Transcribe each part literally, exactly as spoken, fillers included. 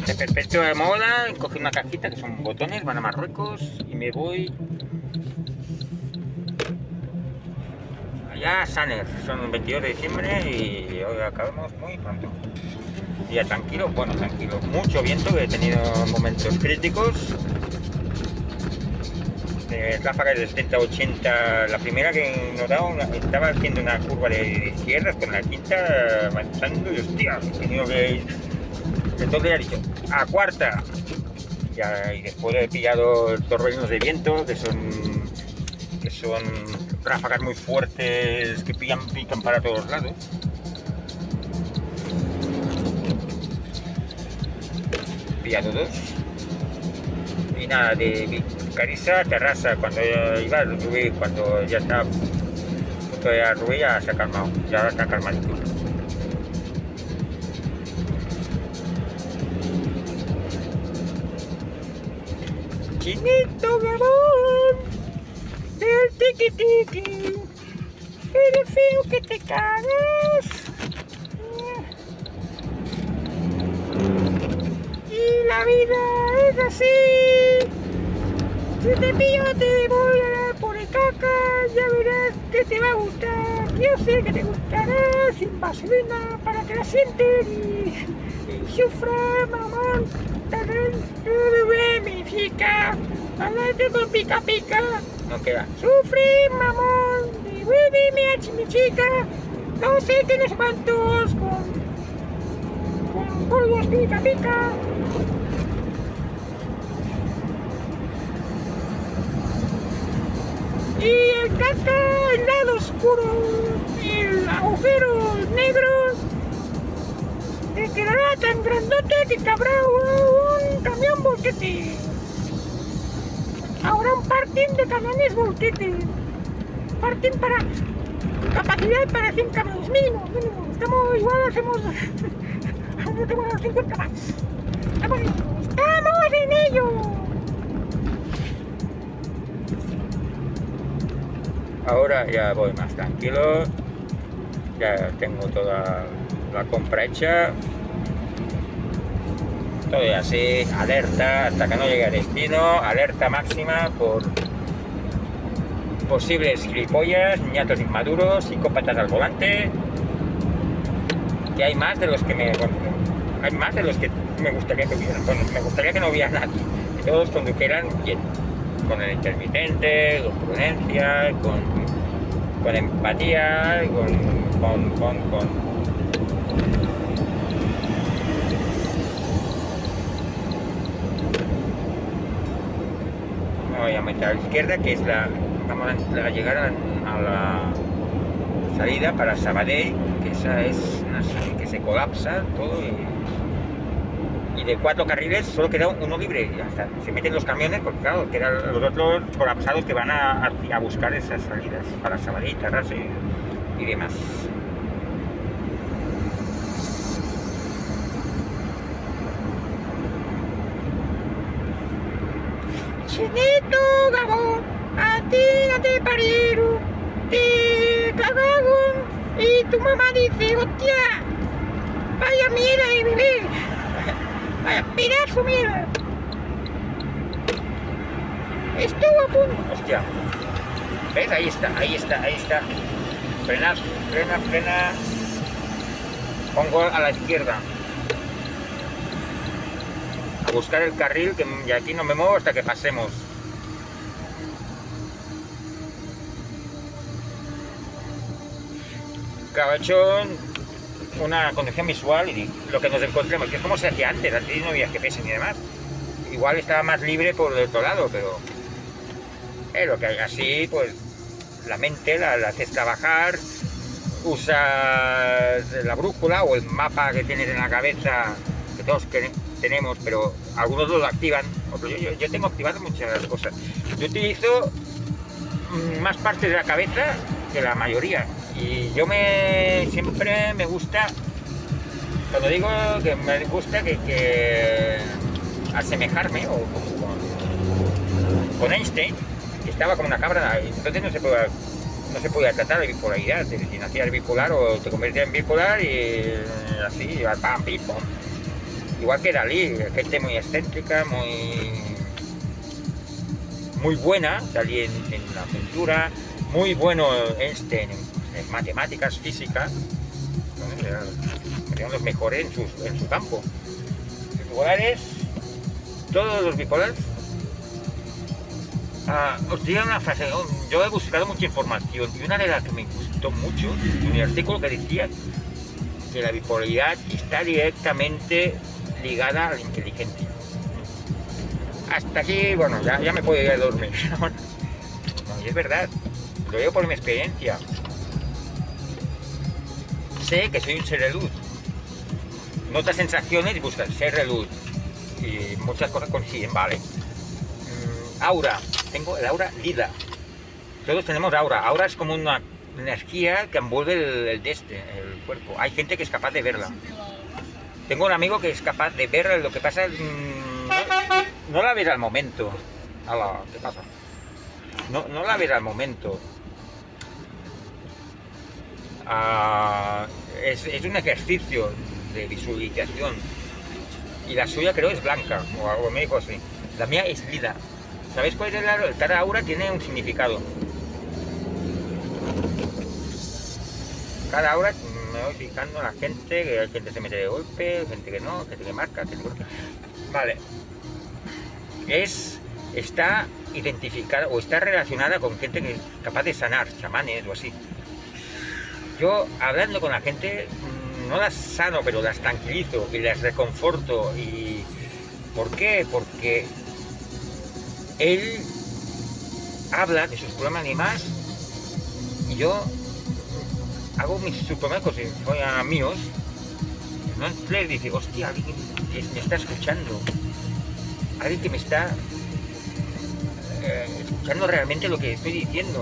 de perpetua de moda, cogí una cajita que son botones, van a Marruecos y me voy allá a Saner. Son el veintidós de diciembre y hoy acabamos muy pronto. Día tranquilo, bueno, tranquilo, mucho viento, que he tenido momentos críticos. Eh, ráfagas de setenta a ochenta, la primera que he notado, estaba haciendo una curva de izquierdas con la quinta avanzando y hostia, he tenido que... Entonces ya he dicho, a cuarta. Ya, y después he pillado torbellinos de viento, que son, que son ráfagas muy fuertes, que pillan, pican para todos lados. He pillado dos. Y nada, de Carissa a Terrassa, cuando iba a Rubí, cuando ya está a punto de ir a Rubí, ya se ha calmado, ya está calmadito. Chinito Gabón, del tiki tiki, eres feo que te cagas. Y la vida es así. Si te pillo te voy a dar por el caca, ya verás que te va a gustar. Yo sé que te gustará, sin vaselina, para que la sientes y, y sufra, mamón. Mi chica, hablate con pica pica. No queda. Sufre, mamón, devuélveme a mi chica. No sé qué los cuantos con, con polvos pica pica. Y el caca, el lado oscuro, el agujero negro, te quedará tan grandote que cabrá un camión volquete. Ahora un parking de camiones volquete. Parking para capacidad para cien camiones, mínimo, mínimo. Estamos igual, hacemos no tengo los cincuenta más. Estamos, estamos en ello. Ahora ya voy más tranquilo, ya tengo toda la compra hecha, estoy así, alerta hasta que no llegue a destino, alerta máxima por posibles gilipollas, niñatos inmaduros, psicópatas al volante, que hay más de los que me, bueno, hay más de los que me gustaría que hubieran, bueno, me gustaría que no hubiera nadie, que todos condujeran bien, con el intermitente, con prudencia, con, con empatía, con, con, con, con. Me voy a meter a la izquierda, que es la, vamos a, a llegar a, a la salida para Sabadell, que esa es una salida que se colapsa todo y, y de cuatro carriles solo queda uno libre y hasta se meten los camiones porque claro, quedan los otros colapsados que van a, a, a buscar esas salidas para Sabadell, Terrassa y, y demás. Chinito Gabón, a ti no te parieron, te cagaron y tu mamá dice, hostia, vaya mierda de bebé. Vaya pedazo, mierda. Estuvo a punto. Hostia. ¿Ves? Ahí está, ahí está, ahí está. Frena, frena, frena. Pongo a la izquierda. A buscar el carril, que de aquí no me muevo hasta que pasemos. Cabachón. Una conducción visual y lo que nos encontremos, que es como se hacía antes, antes no había G P S ni demás. Igual estaba más libre por el otro lado, pero es lo que hay. Así, pues, la mente la, la haces trabajar, usas la brújula o el mapa que tienes en la cabeza, que todos que tenemos, pero algunos lo activan, otros yo, yo, yo tengo activadas muchas cosas. Yo utilizo más partes de la cabeza que la mayoría. Y yo me siempre me gusta, cuando digo que me gusta que, que asemejarme o como con, con Einstein, que estaba como una cabra, entonces no se podía, no se podía tratar de bipolaridad, si nacías bipolar o te convertías en bipolar y así, pam, pim, pam. igual que Dalí, gente muy excéntrica, muy muy buena, Dalí en, en la pintura, muy bueno este en, en matemáticas, física, ¿no? Eran los mejores en su, en su campo. Los bipolares, todos los bipolares. Ah, os digo una frase, yo he buscado mucha información y una de las que me gustó mucho, un artículo que decía que la bipolaridad está directamente ligada a la inteligencia. Hasta aquí, bueno, ya, ya me puedo ir a dormir. No, y es verdad, lo digo por mi experiencia. Sé que soy un ser de luz. Notas sensaciones y buscas ser de luz. Y muchas cosas coinciden, vale. Mm, aura, tengo el aura lila. Todos tenemos aura. Aura es como una energía que envuelve el, el de este, el cuerpo. Hay gente que es capaz de verla. Tengo un amigo que es capaz de ver lo que pasa. Mmm, no, no la ves al momento. Ala, ¿qué pasa? No, no la ves al momento. Ah, es, es un ejercicio de visualización. Y la suya creo es blanca, o algo me dijo así. La mía es lila. ¿Sabéis cuál es la? Cada aura tiene un significado. Cada aura me voy fijando en la gente, que hay gente que se mete de golpe, gente que no, gente que marca, gente que... Vale. Es, está identificada o está relacionada con gente que es capaz de sanar, chamanes o así. Yo, hablando con la gente, no las sano, pero las tranquilizo y las reconforto. Y ¿por qué? Porque él habla de sus problemas y más, y yo hago mis sus problemas como si fueran míos. No le dice, hostia, alguien que me está escuchando, alguien que me está eh, escuchando realmente lo que estoy diciendo.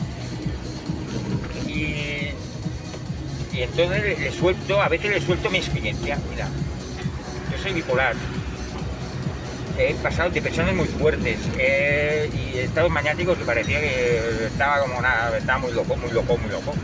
Y, y entonces le, le suelto, a veces le suelto mi experiencia. Mira, yo soy bipolar. He pasado depresiones muy fuertes eh, y estados maniáticos que parecía que estaba como una, estaba muy loco, muy loco, muy loco.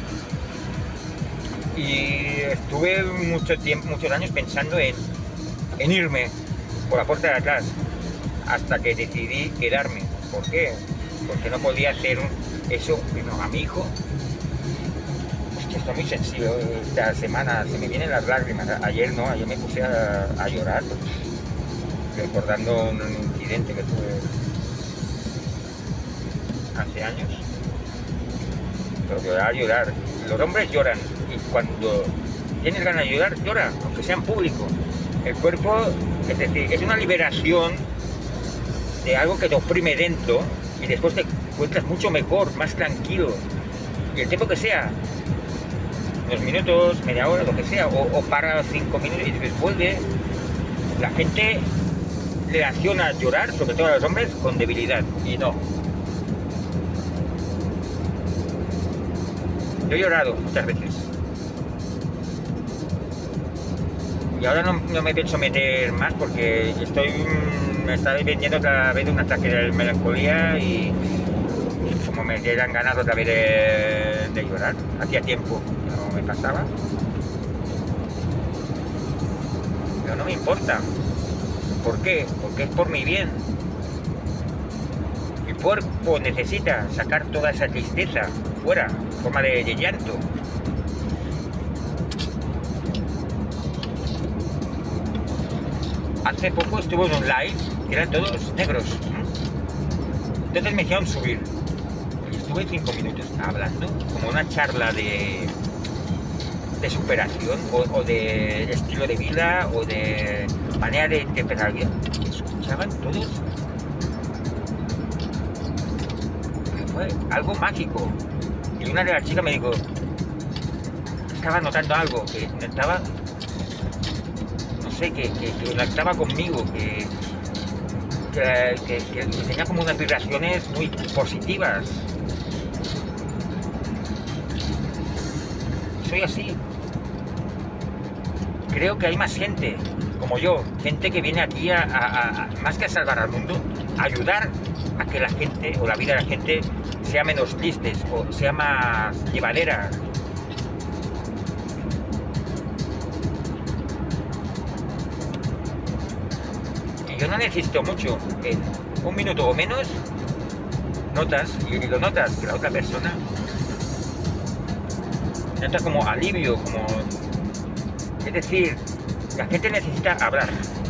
Y estuve mucho tiempo, muchos años pensando en, en irme por la puerta de atrás, hasta que decidí quedarme. ¿Por qué? Porque no podía hacer eso no, a mi hijo. Hostia, estoy muy sensible. Esta semana se me vienen las lágrimas. Ayer no, ayer me puse a, a llorar, recordando un incidente que tuve hace años. Pero llorar, llorar. Los hombres lloran. Y cuando tienes ganas de llorar, llora, aunque sea en público. El cuerpo, es decir, es una liberación de algo que te oprime dentro y después te encuentras mucho mejor, más tranquilo. Y el tiempo que sea, unos minutos, media hora, lo que sea, o, o para cinco minutos y después vuelve. La gente relaciona llorar, sobre todo a los hombres, con debilidad. Y no. Yo he llorado muchas veces. Y ahora no, no me pienso meter más porque estoy me está vendiendo otra vez un ataque de melancolía y como me quedan ganas otra vez de, de llorar. Hacía tiempo que no me pasaba. Pero no me importa. ¿Por qué? Porque es por mi bien. Mi cuerpo necesita sacar toda esa tristeza fuera, en forma de, de llanto. Hace poco estuve en un live que eran todos negros. Entonces me hicieron subir. Y estuve cinco minutos hablando, como una charla de, de superación, o, o de estilo de vida, o de manera de interpretar la vida. Y escuchaban todos. Que fue algo mágico. Y una de las chicas me dijo, estaba notando algo, que estaba... que, que, que conectaba conmigo, que, que, que, que tenía como unas vibraciones muy positivas. Soy así. Creo que hay más gente como yo, gente que viene aquí a, a, a más que a salvar al mundo, a ayudar a que la gente o la vida de la gente sea menos triste o sea más llevadera. yo no necesito mucho, en un minuto o menos notas, y lo notas que la otra persona nota como alivio, como... Es decir, la gente necesita hablar.